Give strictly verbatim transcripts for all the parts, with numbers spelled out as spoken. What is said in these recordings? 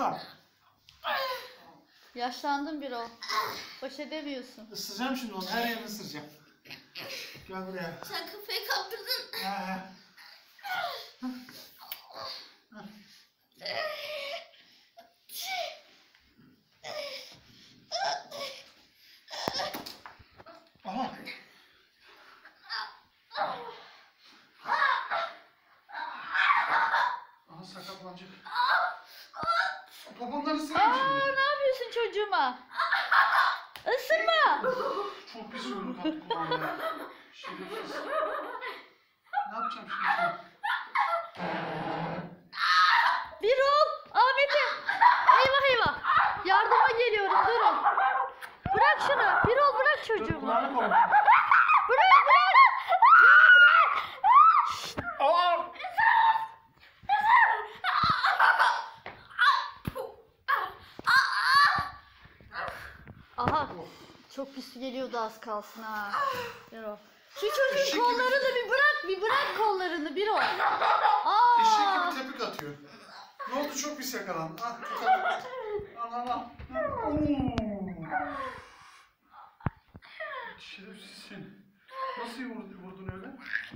Isırma. Yaşlandın bir o. Baş edemiyorsun. Isıracağım şimdi onu. Her yerini ısıracağım. Gel buraya. Sen kafayı kaptırdın. Ha, ha. Aha. Aha sakatlanacak. Babamdan ısırayım Aa, şimdi. ne yapıyorsun çocuğuma? Isırma. Çok pis yumruk attı kulağına. Şerefsiz. Ne yapacağım şimdi? Bir ol. Ahmet'e. Eyvah eyvah. Yardıma geliyorum, durun. Bırak şunu. Bir ol, bırak çocuğumu. Kulağını koy. Bırak bırak. Ya bırak. Aa! Aha. Çok pis geliyordu, az kalsın ha. Bir ol. Şu çocuğun Eşek kollarını bir bırak, bir bırak kollarını, bir ol. Eşek Aa. gibi tepik atıyor. Ne oldu, çok pis yakalandın. Ah, tutalım. Al al al. Oo. Şerefsizsin. Nasıl vurdun, vurdun öyle?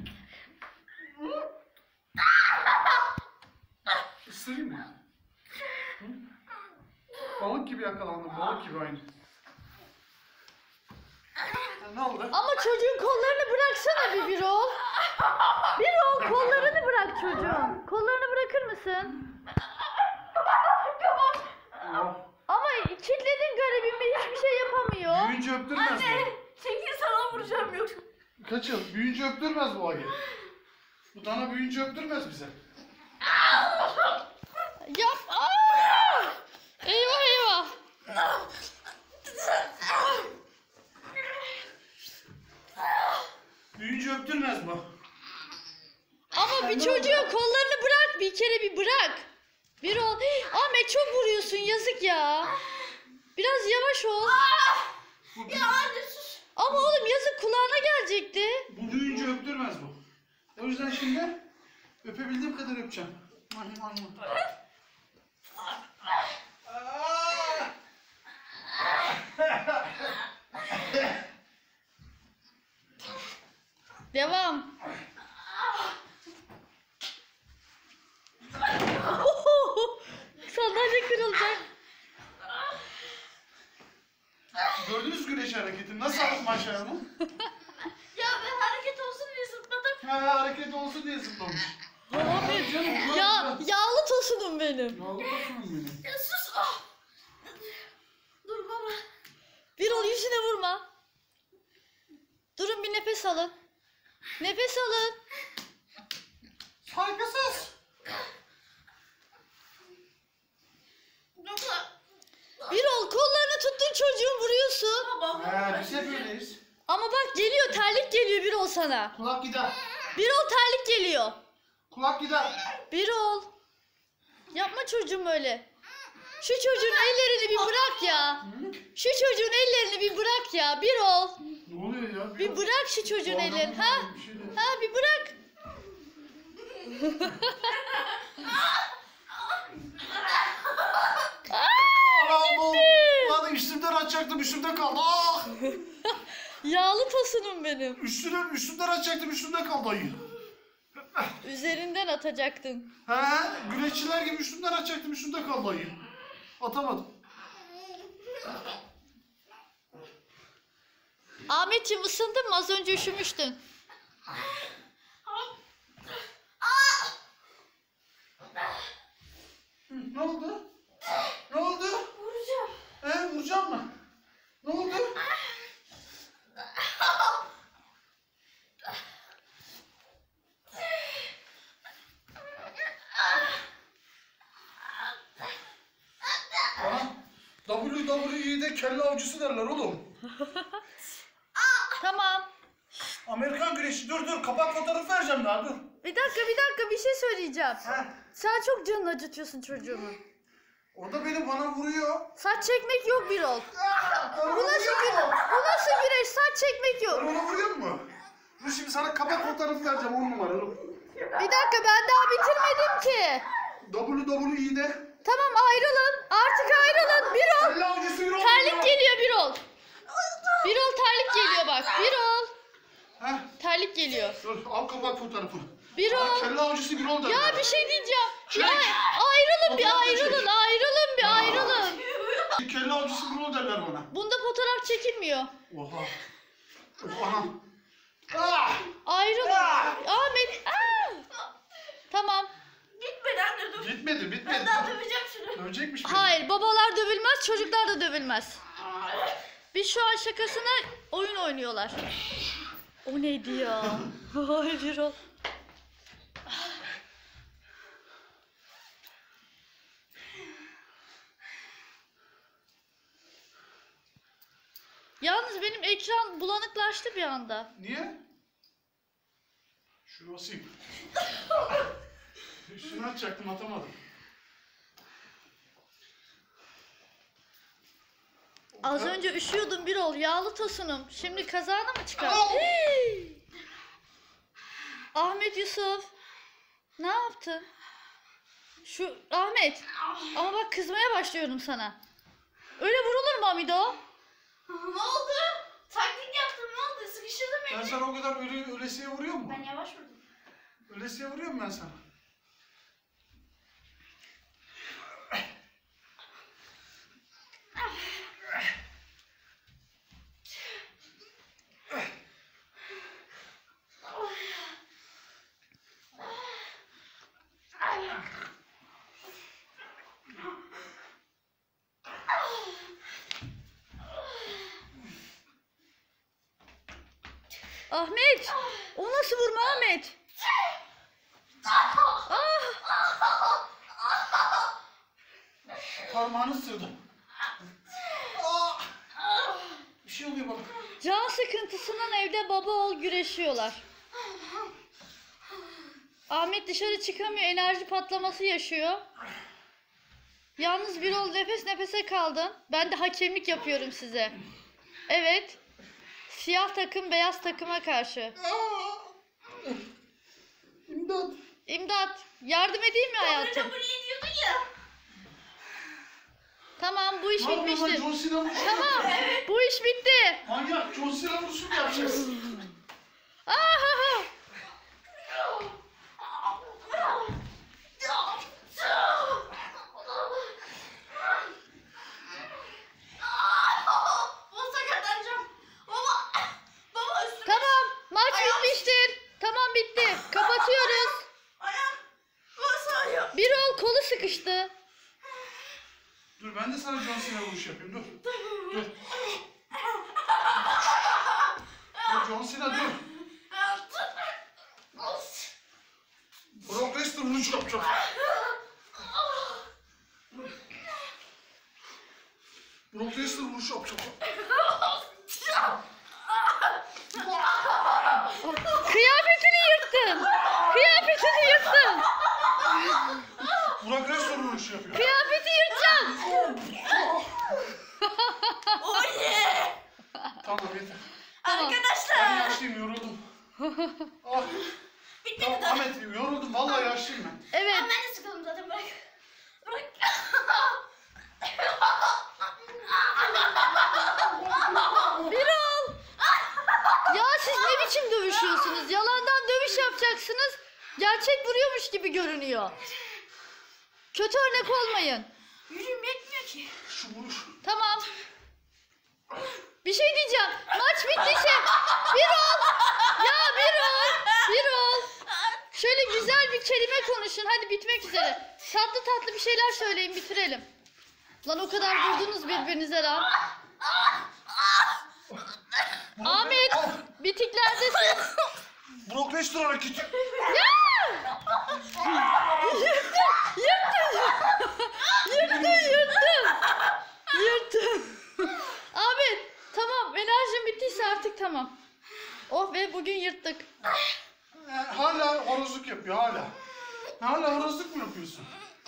Isırayım mı? Hı? Balık gibi yakalandım, balık gibi aynı. Ya ne oldu? Ama çocuğun kollarını bıraksana bir bir ol. Bir ol, kollarını bırak çocuğun. Kollarını bırakır mısın? Oh. Ama kilitledin garibimi, hiçbir şey yapamıyor. Büyüyünce öptürmez Anne, bu. çekil sana vuracağım yok. Kaç yıl? Büyüyünce öptürmez bu Agi. Bu dana büyüyünce öptürmez bize. Yap. Aa! Eyvah eyvah. Büyüyünce öptürmez bu. Ama bir çocuğun kollarını bırak, bir kere bir bırak. Bir ol. Ahmet çok vuruyorsun, yazık ya. Biraz yavaş ol. Bu, Ya anne sus. Ama oğlum yazık, kulağına gelecekti. bu büyüyünce öptürmez bu. O yüzden şimdi öpebildiğim kadar öpeceğim. Devam. Sandalye kırılacak. Gördünüz güneş hareketini. Nasıl attım aşağıya onu? Ya ben hareket olsun diye zıpladım. Ha, hareket olsun diye zıplamış. Ahmet. Canım, Ya, yağlı tosunum benim. Yağlı tosunum benim. Ya sus. Ah. Dur baba. Bir ol, yüzüne vurma. Durun, bir nefes alın. Nefes alın. Saygısız. Baba. Bir ol, kollarını tuttun çocuğun, vuruyorsun. Baba. Ha, biz hep öyleyiz. Ama bak geliyor, terlik geliyor bir ol sana. Kulak gider. Bir ol, terlik geliyor. Kulak gider. Bir ol. Yapma çocuğum öyle. Şu çocuğun ellerini bir bırak ya. Şu çocuğun ellerini bir bırak ya. Bir ol. Ne oluyor ya? Bir bırak şu çocuğun Doğru, ellerini. doğru, Ha? bir şey değil. Ha, bir bırak. Anam bu. Lan üstümden açacaktım, üstümde kaldı. Ah! Yağlı tosunum benim. Üstüne, üstümden açacaktım, üstümde kaldı ayı. Üzerinden atacaktın. He, güreşçiler gibi üstümden açacaktım, üstümde kaldı ayı. Atamadım. Ahmetciğim, ısındın mı? Az önce üşümüştün. Hı, ne oldu? Ne oldu? Vuracağım. He, vuracağım mı? Ne oldu? Bana W W E'de kelle avcısı derler oğlum. Tamam. Amerikan güreşi. Dur dur, kapak fotoğrafı vereceğim daha, dur. Bir dakika bir dakika, bir şey söyleyeceğim. He. Sen çok canını acıtıyorsun çocuğumun. O da beni bana vuruyor. Saç çekmek yok bir ol. Aa, bana Bu nasıl vuruyor. güreş? Bu nasıl güreş? Saç çekmek Ben yok. ona vuruyor mu? Dur şimdi sana kapak fotoğrafı vereceğim, on numara. Dur. Bir dakika, ben daha bitirmedim ki. W W E'de. Tamam ayrılın. Artık ayrılın. Birol. Kelle avcısı bir oldu. Terlik geliyor Birol. Birol terlik geliyor bak. Birol. Heh. Terlik geliyor. Dur al kapat fotoğrafını. Birol. Kelle avcısı bir oldu. Ya bir şey diyeceğim. Çek. Ya ayrılın bir Fotoğraf ayrılın. çek. Ayrılın bir ayrılın. Kelle avcısı bir oldu derler bana. Bunda fotoğraf çekilmiyor. Oha. Of anam. Ah! Ayrılın. Ah! Ahmet. Aa! Tamam. Gitmedi anne dur. Bitmedi Ben bitmedi. daha döveceğim şunu. Dövecekmiş beni. Hayır babalar dövülmez çocuklar da dövülmez. Biz şu an şakasına oyun oynuyorlar. O neydi ya? Hayır o. Yalnız benim ekran bulanıklaştı bir anda. Niye? Şunu basayım. Şunu atacaktım atamadım. Az önce üşüyordum bir ol yağlı tosunum. Şimdi kazana mı çıkar? Au! Hey! Ahmet Yusuf. Ne yaptın? Şu Ahmet. Ama bak kızmaya başlıyorum sana. Öyle vurulur mu Amido? Ne oldu? Taktik yaptım ne oldu? Sıkıştırdım Ben beni. sana o kadar öyle, ölesiye vuruyor mu? Ben yavaş vurdum. Ölesiye vuruyor mu ben sana? Ahmet. O nasıl vurma Ahmet? Ah. Parmağını ısırdı. Ah! Bir şey oluyor bana. Can sıkıntısından evde baba oğul güreşiyorlar. Ahmet dışarı çıkamıyor, enerji patlaması yaşıyor. Yalnız bir ol nefes nefese kaldın. Ben de hakemlik yapıyorum size. Evet. Siyah takım beyaz takıma karşı. İmdat. İmdat. Yardım edeyim mi hayatım? Buraya diyordun ya. Tamam bu iş Ne yapıyorsun lan? bitmiştir. John Cena vuruşu mu Tamam. yapacaksın? Bu iş bitti. Manyak John Cena vuruşu mu yapacaksın? Ahaha. O sakatlanacağım. Baba. Baba üstüme. Tamam. Maç Ayağım. bitmiştir. Tamam bitti. Kapatıyoruz. Ayağım. Nasıl ayağım? Bir ol kolu sıkıştı. Dur ben de sana John Cena vuruşu yapayım dur. Dur. Dur John Cena dur. Brock Lesnar vuruşu yapacağım. Brock Lesnar vuruşu yapacağım. Kıyafetini yırttın. Kıyafetini yırttın. Brock Lesnar vuruşu yapıyor. Kıyafeti yırtacaksın. Oh yeah. Tamam yeter. Tamam. Ben Arkadaşlar. yaşlıyım yoruldum. Ah. Bitti Tamam mi? Ahmet yoruldum vallahi yaşlıyım ben. Evet. Ben de sıkıldım zaten bırak. Bırak. Bir ol. Ya siz ne biçim dövüşüyorsunuz? Yalandan dövüş yapacaksınız. Gerçek vuruyormuş gibi görünüyor. Kötü örnek olmayın. Yürüyüm yetmiyor ki. Şu vuruş. Tamam. Bir şey diyeceğim. Maç bittiyse bir ol. Ya bir ol. Bir ol. Şöyle güzel bir kelime konuşun. Hadi bitmek üzere. Tatlı tatlı bir şeyler söyleyin bitirelim. Lan o kadar vurdunuz birbirinize lan. Ahmet bitiklerdesin. Brock Lesnar hareketi. Ya! Yırttın. Yırttın. Yırttın. Yırttın. Ahmet tamam enerjim bittiyse artık tamam. Oh be bugün yırttık. Ee, hala horozluk yapıyor hala. Hala horozluk mu yapıyorsun?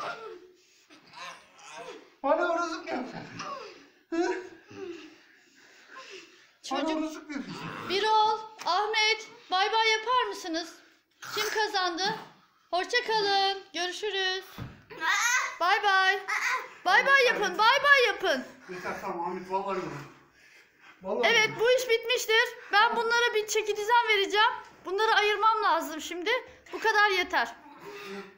Hala horozluk mu yapıyorsun? Hı? Hala Çocuk horozluk mu yapıyorsun? Birol, Ahmet bay bay yapar mısınız? Kim kazandı? Hoşça kalın. Görüşürüz. Bay bay. Bay bay yapın. Bay bay yapın. Yeter tamam Ahmet vallahi vurdu. Vallahi Evet vurdu. bu iş bitmiştir. Ben bunlara bir çeki düzen vereceğim. Bunları ayırmam lazım şimdi. Bu kadar yeter.